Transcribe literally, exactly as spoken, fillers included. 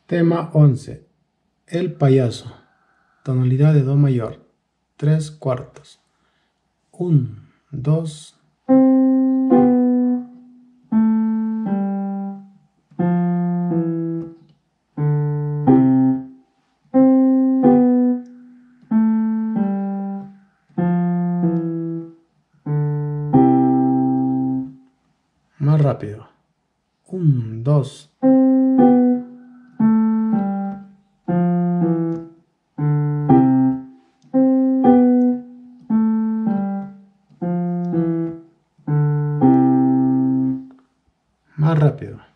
Tema once. El payaso. Tonalidad de do mayor. Tres cuartos. Un, dos. Más rápido. Un, dos. Más rápido.